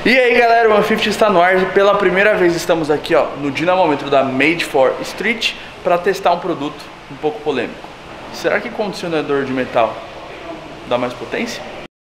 E aí galera, o 150 está no ar e pela primeira vez estamos aqui ó, no dinamômetro da Made for Street para testar um produto um pouco polêmico. Será que condicionador de metal dá mais potência?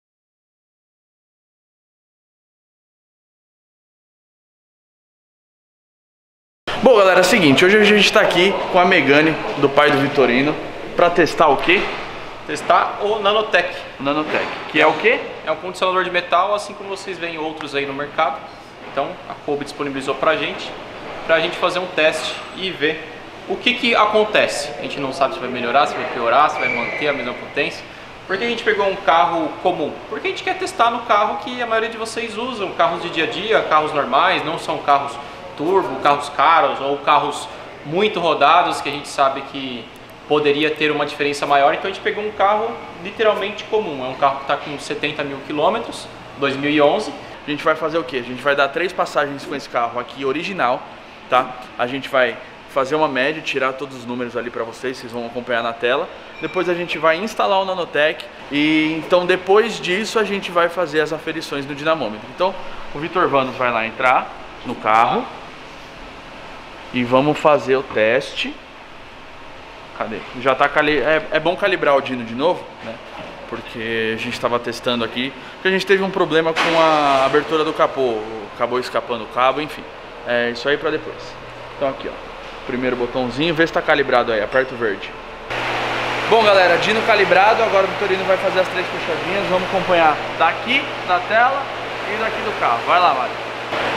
Bom galera, é o seguinte, hoje a gente está aqui com a Megane, do pai do Vitorino, para testar o quê? Testar o Nanotech. Nanotech, que é o quê? É um condicionador de metal, assim como vocês veem outros aí no mercado. Então a Kobe disponibilizou pra gente fazer um teste e ver o que acontece. A gente não sabe se vai melhorar, se vai piorar, se vai manter a mesma potência. Por que a gente pegou um carro comum? Porque a gente quer testar no carro que a maioria de vocês usam, carros de dia a dia, carros normais, não são carros turbo, carros caros ou carros muito rodados que a gente sabe que poderia ter uma diferença maior. Então a gente pegou um carro literalmente comum, é um carro que está com 70 mil quilômetros, 2011. A gente vai fazer o que? A gente vai dar 3 passagens com esse carro aqui original, tá? A gente vai fazer uma média, tirar todos os números ali para vocês vão acompanhar na tela. Depois a gente vai instalar o Nanotech e então depois disso a gente vai fazer as aferições no dinamômetro. Então o Vitor Vanos vai lá entrar no carro e vamos fazer o teste. Cadê? Já tá é bom calibrar o dino de novo, né? Porque a gente estava testando aqui, porque a gente teve um problema com a abertura do capô, acabou escapando o cabo, enfim. É isso aí para depois. Então aqui, ó, primeiro botãozinho, vê se tá calibrado aí, aperta o verde. Bom galera, dino calibrado, agora o Vitorino vai fazer as 3 puxadinhas, vamos acompanhar daqui da tela e daqui do carro. Vai lá, Mário.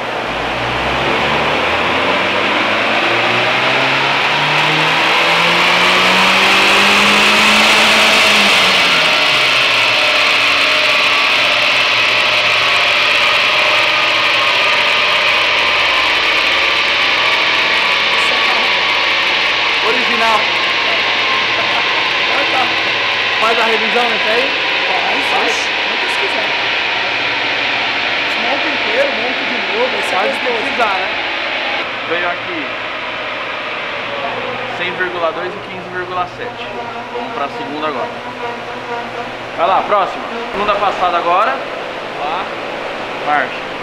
Faz a revisão nesse aí? Faz. Quantas quiser. Monta inteiro, monta de novo. Esse faz o que precisar, né? Veio aqui 100,2 e 15,7. Vamos para a segunda agora. Vai lá, próxima. Segunda passada agora. Lá. Marcha.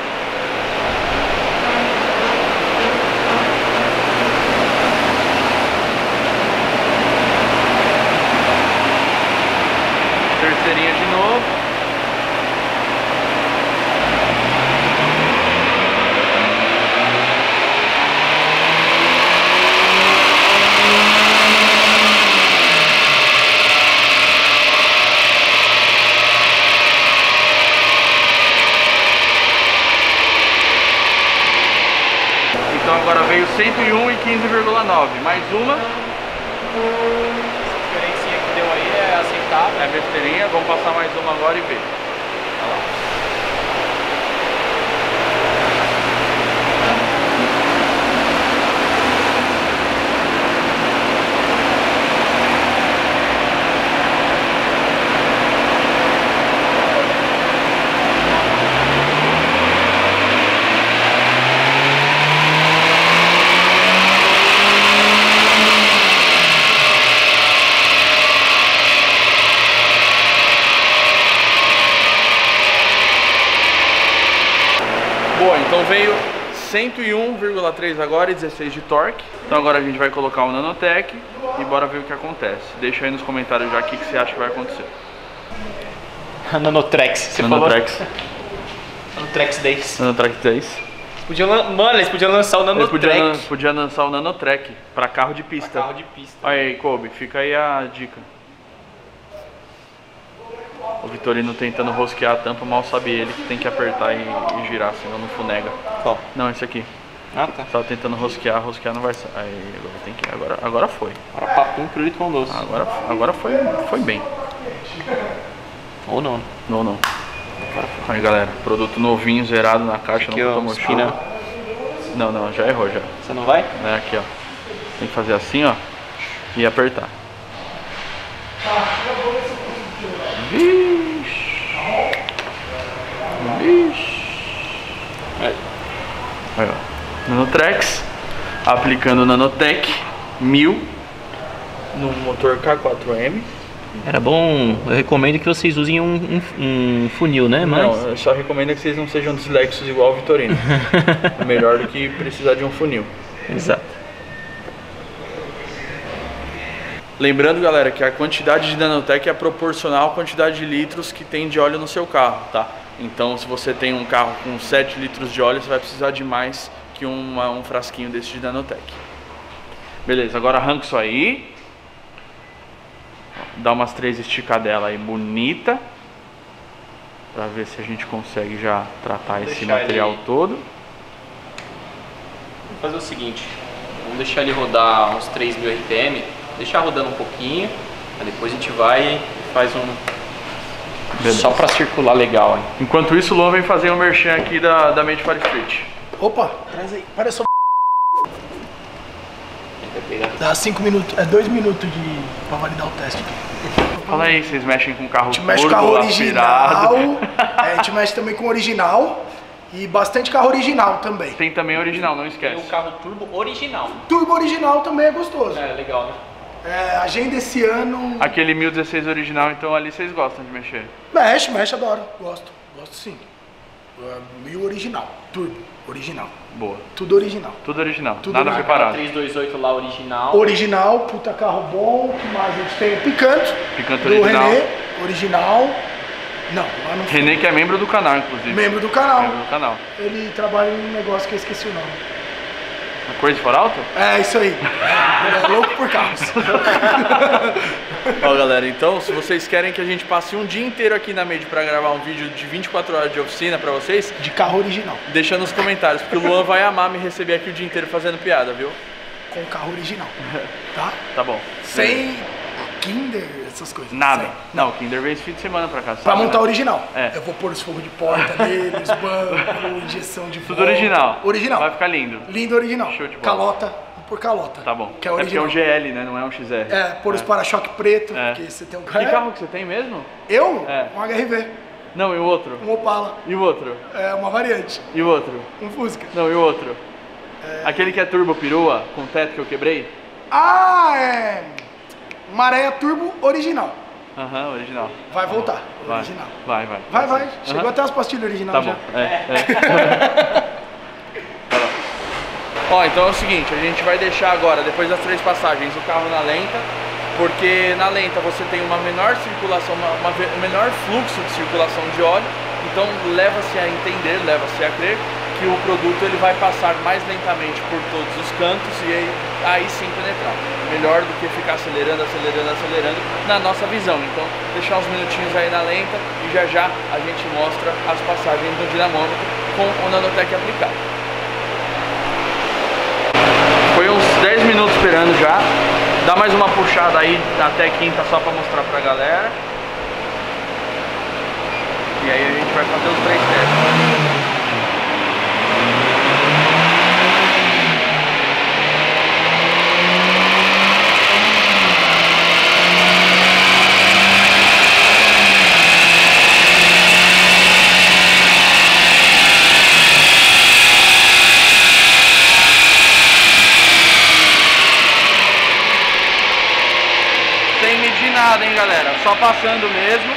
Terceirinha de novo. Então agora veio 101 e 15,9. Mais uma. Deu aí é aceitável. É besteirinha, vamos passar mais uma agora e ver. Olha lá. Boa, então veio 101,3 agora e 16 de torque. Então agora a gente vai colocar o Nanotech e bora ver o que acontece. Deixa aí nos comentários já o que você acha que vai acontecer. Nanotrex, você Nanotrex. falou? Nanotrex 10. Nanotrex 10. Mano, eles podiam lançar o Nanotrek. Podia lançar o Nanotrek para carro de pista. Pra carro de pista. Olha aí, Kobe, fica aí a dica. O Vitorino tentando rosquear a tampa, mal sabe ele que tem que apertar e girar, senão não funega. Qual? Não, esse aqui. Ah, tá. Tava tentando rosquear não vai sair. Aí, agora tem que. Agora foi. Agora papum, pirulito com doce. Agora foi bem. Ou não. Não. Aí galera, produto novinho, zerado na caixa, aqui, não tomou chuva. Não, já errou já. Você não vai? É aqui, ó. Tem que fazer assim, ó. E apertar. Vixe. Aí, ó. Nanotrex. Aplicando o Nanotech 1000 no motor K4M. Era bom, eu recomendo que vocês usem um funil, né? Mas... Não, eu só recomendo que vocês não sejam dislexos igual o Vitorino. É melhor do que precisar de um funil. Exato. Lembrando, galera, que a quantidade de Nanotech é proporcional à quantidade de litros que tem de óleo no seu carro, tá? Então, se você tem um carro com 7 litros de óleo, você vai precisar de mais que um frasquinho desse de Nanotech. Beleza, agora arranca isso aí. Dá umas 3 esticadelas aí bonita, pra ver se a gente consegue já tratar esse material todo. Vamos fazer o seguinte, vamos deixar ele rodar uns 3.000 RPM, deixar rodando um pouquinho, aí depois a gente vai e faz Beleza. Só pra circular legal, hein? Enquanto isso, o Luan vem fazer um merchan aqui da Made for Street. Opa, traz aí. Para só. Dá 5 minutos, 2 minutos pra validar o teste aqui. Fala aí, vocês mexem com carro A gente turbo, mexe com carro original, aspirado. a gente mexe também com original e bastante carro original também. Tem também original, não Tem esquece. o carro turbo original. Turbo original também é gostoso. É, legal, né? Agenda esse ano. Aquele 1016 original, então ali vocês gostam de mexer. Mexe, adoro. Gosto sim. 1000 original, turbo, original. Boa. Tudo original. Tudo original, Tudo nada original. preparado. 328 lá original. Original, puta carro bom. O que mais a gente tem? O Picanto. Picanto do original. René, original. Não, lá não. René, que é membro do canal, inclusive. Membro do canal. Membro do canal. Ele trabalha em um negócio que eu esqueci o nome. Crazy for Auto? É, isso aí. Ele é louco por carros. Ó, galera, então se vocês querem que a gente passe um dia inteiro aqui na Made pra gravar um vídeo de 24 horas de oficina pra vocês, De carro original. deixa nos comentários, porque o Luan vai amar me receber aqui o dia inteiro fazendo piada, viu? Com carro original. Tá? Tá bom. Sem Kinder, essas coisas. Nada. Sem. Não, o Kinder veio esse fim de semana pra cá. Pra sabe, montar né? original. É. Eu vou pôr os fogos de porta nele, os bancos, injeção de Tudo volta. original. Original. Vai ficar lindo. Lindo original. Show de bola. Calota por calota. Tá bom. Que é É porque é original. um GL, né? Não é um XR. Pôr os para-choque preto, É. porque você tem um Que carro que você tem mesmo? Eu? É. Um HRV, Não, e o outro? um Opala, E o outro? uma variante, E o outro? um Fusca. Não, e o outro? Aquele que é turbo perua, com teto que eu quebrei? Maré Turbo original. Aham, original. Vai voltar, Vai. original. Vai. Vai. Chegou Aham. até as pastilhas original Tá já. bom. Vai lá. Ó, então é o seguinte, a gente vai deixar agora, depois das 3 passagens, o carro na lenta, porque na lenta você tem uma menor circulação, um menor fluxo de circulação de óleo, então leva-se a entender, leva-se a crer que o produto ele vai passar mais lentamente por todos os cantos e aí sim penetrar. Melhor do que ficar acelerando na nossa visão. Então deixar uns minutinhos aí na lenta e já a gente mostra as passagens do dinamômetro com o Nanotech aplicado. Foi uns 10 minutos esperando já. Dá mais uma puxada aí até quinta só para mostrar pra galera. E aí a gente vai fazer os 3 testes. Nada, hein, galera, só passando mesmo,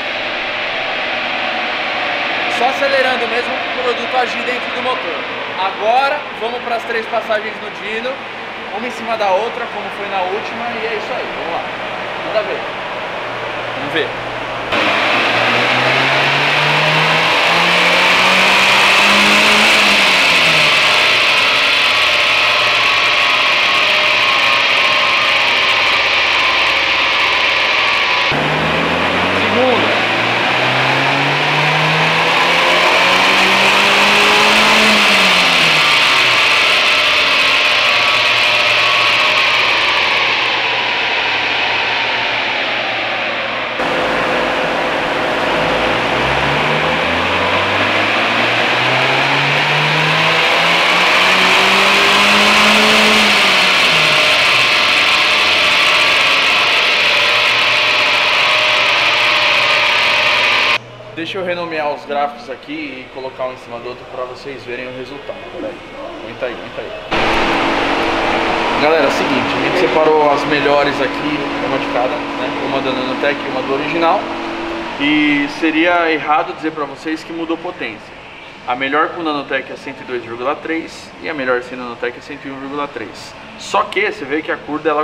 só acelerando mesmo para o produto agir dentro do motor. Agora vamos para as 3 passagens no dyno, uma em cima da outra, como foi na última, e é isso aí, vamos lá, manda ver, vamos ver. Deixa eu renomear os gráficos aqui e colocar um em cima do outro para vocês verem o resultado. Peraí. Aguenta aí. Galera, é o seguinte, a gente separou as melhores aqui, uma de cada, né? Uma da Nanotech e uma do original. E seria errado dizer para vocês que mudou potência. A melhor com Nanotech é 102,3 e a melhor sem Nanotech é 101,3. Só que você vê que a curva,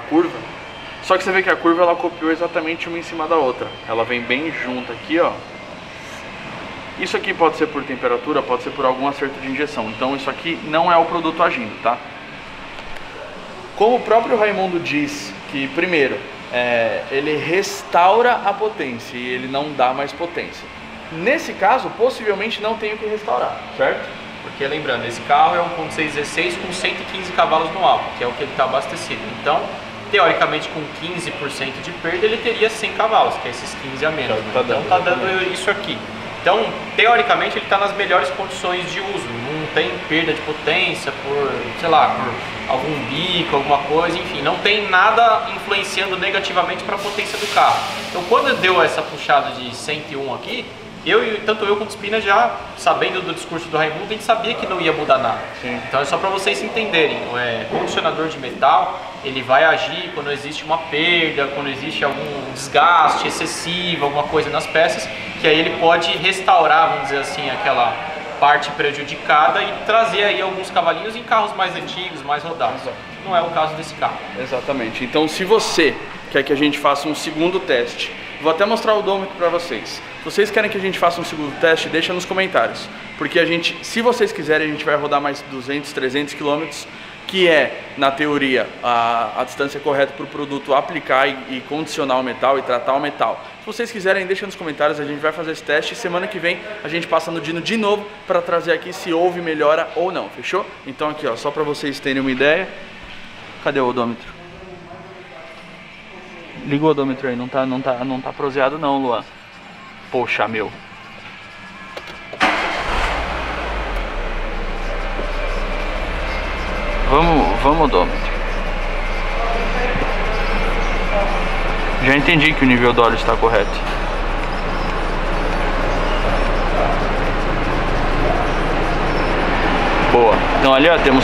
ela copiou exatamente uma em cima da outra. Ela vem bem junta aqui, ó. Isso aqui pode ser por temperatura, pode ser por algum acerto de injeção. Então isso aqui não é o produto agindo, tá? Como o próprio Raimundo diz que, primeiro, ele restaura a potência e ele não dá mais potência. Nesse caso, possivelmente não tem o que restaurar, certo? Porque lembrando, esse carro é um 1.6 com 115 cavalos no álcool, que é o que ele está abastecido. Então, teoricamente, com 15% de perda, ele teria 100 cavalos, que é esses 15 a menos. Então está dando isso aqui. Então, teoricamente, ele está nas melhores condições de uso. Não tem perda de potência por, sei lá, por algum bico, alguma coisa, enfim. Não tem nada influenciando negativamente para a potência do carro. Então, quando deu essa puxada de 101 aqui, tanto eu quanto o Spina, já sabendo do discurso do Raimundo, a gente sabia que não ia mudar nada. Sim. Então é só para vocês entenderem, o condicionador de metal, ele vai agir quando existe uma perda, quando existe algum desgaste excessivo, alguma coisa nas peças, que aí ele pode restaurar, vamos dizer assim, aquela parte prejudicada e trazer aí alguns cavalinhos em carros mais antigos, mais rodados. Não é o caso desse carro. Exatamente. Então, se você quer que a gente faça um segundo teste, vou até mostrar o odômetro para vocês. Se vocês querem que a gente faça um segundo teste, deixa nos comentários. Porque a gente, se vocês quiserem, a gente vai rodar mais 200, 300 km, que é, na teoria, a distância correta para o produto aplicar e condicionar o metal e tratar o metal. Se vocês quiserem, deixa nos comentários, a gente vai fazer esse teste. Semana que vem a gente passa no Dino de novo para trazer aqui se houve melhora ou não, fechou? Então aqui, ó, só para vocês terem uma ideia. Cadê o odômetro? Liga o odômetro aí, não tá proseado não, Luan. Poxa, meu. Vamos odômetro. Já entendi que o nível do óleo está correto. Boa. Então ali, ó, temos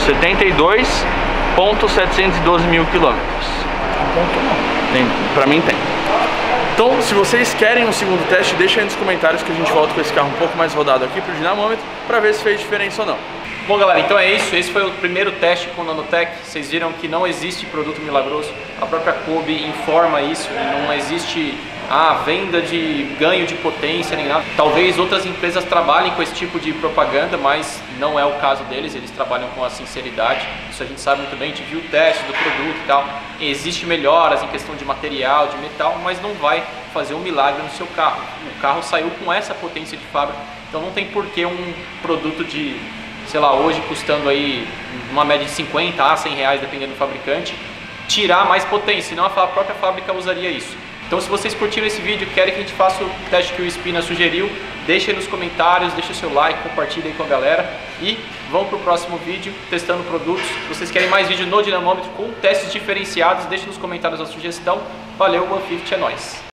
72.712 mil quilômetros. Pra mim tem. Então, se vocês querem um segundo teste, deixa aí nos comentários que a gente volta com esse carro um pouco mais rodado aqui pro dinamômetro para ver se fez diferença ou não. Bom, galera, então é isso. Esse foi o primeiro teste com o Nanotech. Vocês viram que não existe produto milagroso. A própria Kobe informa isso. Não existe venda de ganho de potência nem nada. Talvez outras empresas trabalhem com esse tipo de propaganda, mas não é o caso deles. Eles trabalham com a sinceridade. Isso a gente sabe muito bem. A gente viu o teste do produto e tal. Existe melhoras em questão de material, de metal, mas não vai fazer um milagre no seu carro. O carro saiu com essa potência de fábrica, então não tem por que um produto de, sei lá, hoje custando aí uma média de 50 a 100 reais, dependendo do fabricante, tirar mais potência, senão a própria fábrica usaria isso. Então, se vocês curtiram esse vídeo, querem que a gente faça o teste que o Spina sugeriu, deixa aí nos comentários, deixa o seu like, compartilha aí com a galera e vamos para o próximo vídeo testando produtos. Se vocês querem mais vídeo no dinamômetro com testes diferenciados, deixa nos comentários a sugestão. Valeu, OneFifty, é nóis!